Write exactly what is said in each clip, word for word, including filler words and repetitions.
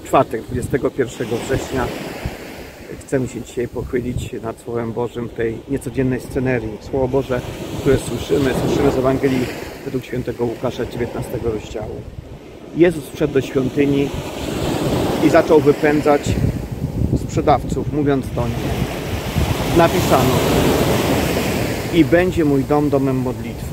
czwartek, dwudziestego pierwszego września. Chcemy się dzisiaj pochylić nad Słowem Bożym w tej niecodziennej scenerii. Słowo Boże, które słyszymy, słyszymy z Ewangelii według świętego Łukasza, dziewiętnastego rozdziału. Jezus wszedł do świątyni i zaczął wypędzać sprzedawców, mówiąc do nich: napisano: i będzie mój dom domem modlitwy.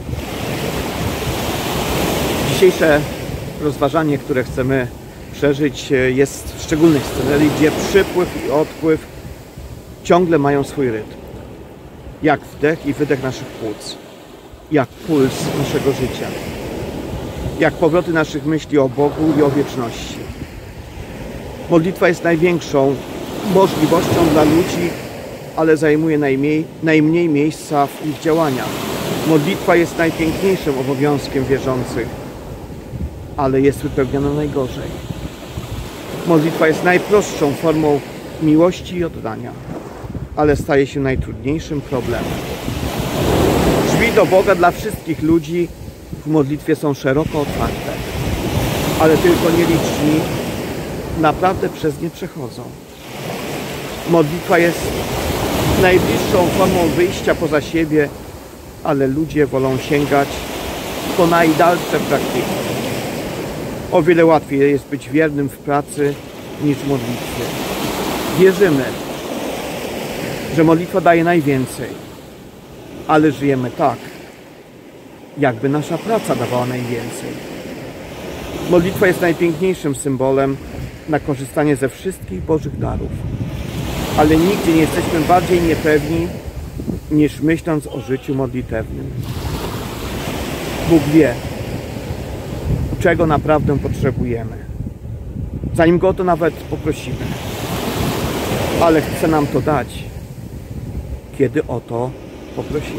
Dzisiejsze rozważanie, które chcemy przeżyć, jest w szczególnej scenerii, gdzie przypływ i odpływ ciągle mają swój rytm. Jak wdech i wydech naszych płuc, jak puls naszego życia, jak powroty naszych myśli o Bogu i o wieczności. Modlitwa jest największą możliwością dla ludzi, ale zajmuje najmniej, najmniej miejsca w ich działaniach. Modlitwa jest najpiękniejszym obowiązkiem wierzących, ale jest wypełniona najgorzej. Modlitwa jest najprostszą formą miłości i oddania, ale staje się najtrudniejszym problemem. Drzwi do Boga dla wszystkich ludzi w modlitwie są szeroko otwarte, ale tylko nieliczni naprawdę przez nie przechodzą. Modlitwa jest najbliższą formą wyjścia poza siebie, ale ludzie wolą sięgać po najdalsze praktyki. O wiele łatwiej jest być wiernym w pracy niż w modlitwie. Wierzymy, że modlitwa daje najwięcej, ale żyjemy tak, jakby nasza praca dawała najwięcej. Modlitwa jest najpiękniejszym symbolem na korzystanie ze wszystkich Bożych darów, ale nigdzie nie jesteśmy bardziej niepewni niż myśląc o życiu modlitewnym. Bóg wie, czego naprawdę potrzebujemy, zanim Go o to nawet poprosimy, ale chce nam to dać, kiedy o to poprosimy.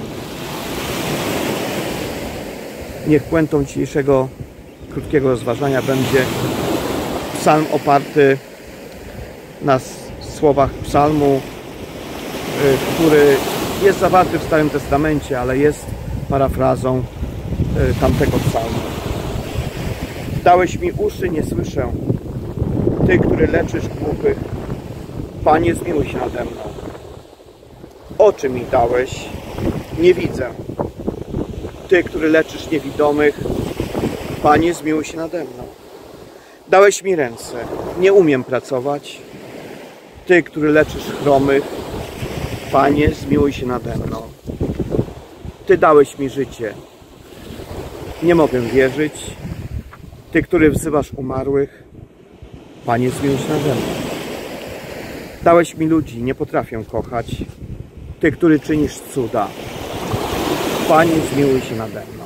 Niech puentą dzisiejszego krótkiego rozważania będzie psalm oparty na słowach psalmu, który jest zawarty w Starym Testamencie, ale jest parafrazą tamtego psalmu. Dałeś mi uszy, nie słyszę. Ty, który leczysz głuchych, Panie, zmiłuj się nade mną. Oczy mi dałeś, nie widzę. Ty, który leczysz niewidomych, Panie, zmiłuj się nade mną. Dałeś mi ręce, nie umiem pracować. Ty, który leczysz chromych, Panie, zmiłuj się nade mną. Ty dałeś mi życie, nie mogę wierzyć. Ty, który wzywasz umarłych, Panie, zmiłuj się nade mną. Dałeś mi ludzi, nie potrafię kochać. Ty, który czynisz cuda, Panie, zmiłuj się nade mną.